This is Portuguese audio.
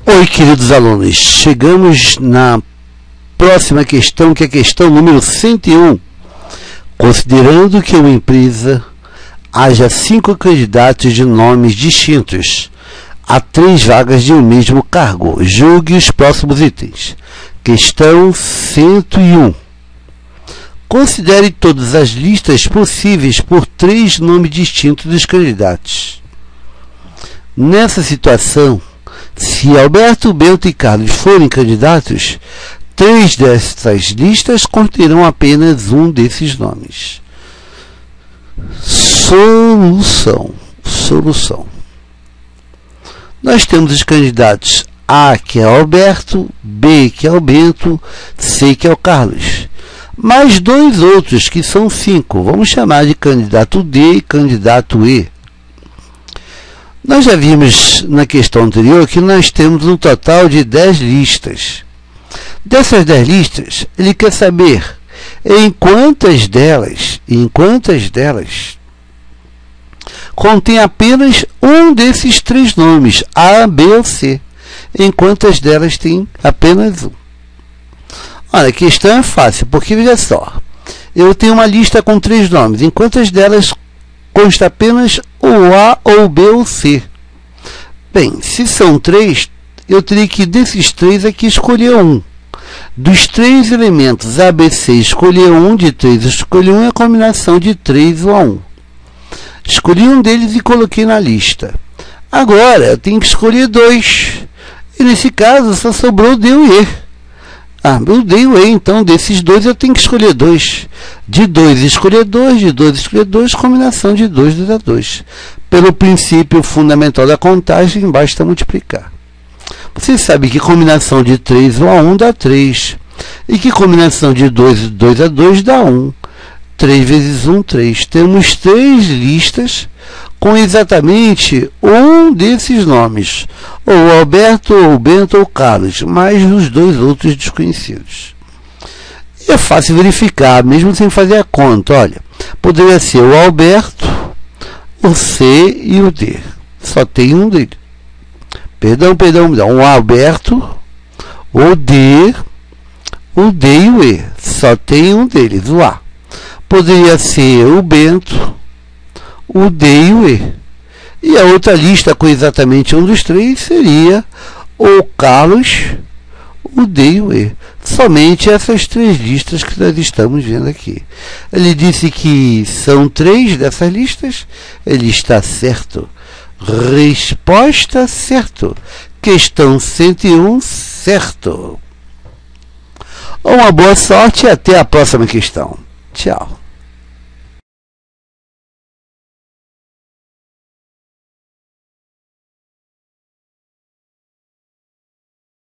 Oi, queridos alunos, chegamos na próxima questão, que é a questão número 101. Considerando que uma empresa haja 5 candidatos de nomes distintos a 3 vagas de um mesmo cargo, julgue os próximos itens. Questão 101. Considere todas as listas possíveis por 3 nomes distintos dos candidatos. Nessa situação, se Alberto, Bento e Carlos forem candidatos, 3 dessas listas conterão apenas um desses nomes. Solução. Nós temos os candidatos A, que é Alberto, B, que é o Bento, C, que é o Carlos. Mais 2 outros, que são 5. Vamos chamar de candidato D e candidato E. Nós já vimos na questão anterior que nós temos um total de 10 listas. Dessas 10 listas, ele quer saber em quantas delas contém apenas um desses 3 nomes, A, B ou C. Em quantas delas tem apenas um. Olha, a questão é fácil, porque veja só, eu tenho uma lista com 3 nomes, em quantas delas consta apenas o A, ou B ou C? Bem, se são 3, eu teria que desses 3 aqui escolher um. Dos 3 elementos A, B, C, escolher um, de 3 escolher um, é a combinação de 3 ou a 1. Escolhi um deles e coloquei na lista. Agora, eu tenho que escolher 2. E nesse caso, só sobrou o D e o E. O D e o E, então, desses 2 eu tenho que escolher 2. De 2 escolher 2, de 2 escolher 2, combinação de 2 dá 2. Pelo princípio fundamental da contagem, basta multiplicar. Você sabe que combinação de 3 ou a 1 dá 3. E que combinação de 2 a 2 dá 1. 3 vezes 1, 3. Temos 3 listas com exatamente um desses nomes. Ou Alberto, ou Bento, ou Carlos, mais os 2 outros desconhecidos. É fácil verificar, mesmo sem fazer a conta. Olha, poderia ser o Alberto, o C e o D. Só tem um deles. Perdão. O Alberto, o D e o E. Só tem um deles, o A. Poderia ser o Bento, o D e o E. E a outra lista com exatamente um dos 3 seria o Carlos, o D e o E. Somente essas 3 listas que nós estamos vendo aqui. Ele disse que são 3 dessas listas. Ele está certo. Resposta certo. Questão 101, certo. Uma boa sorte e até a próxima questão. Tchau.